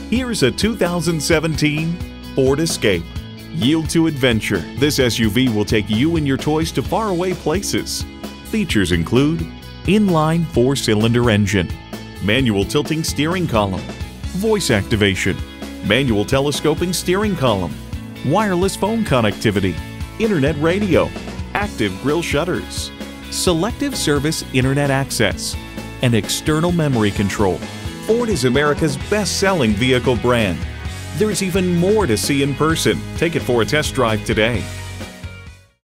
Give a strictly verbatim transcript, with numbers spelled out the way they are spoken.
Here's a two thousand seventeen Ford Escape. Yield to adventure. This S U V will take you and your toys to faraway places. Features include inline four-cylinder engine, manual tilting steering column, voice activation, manual telescoping steering column, wireless phone connectivity, internet radio, active grille shutters, selective service internet access, and external memory control. Ford is America's best-selling vehicle brand. There's even more to see in person. Take it for a test drive today.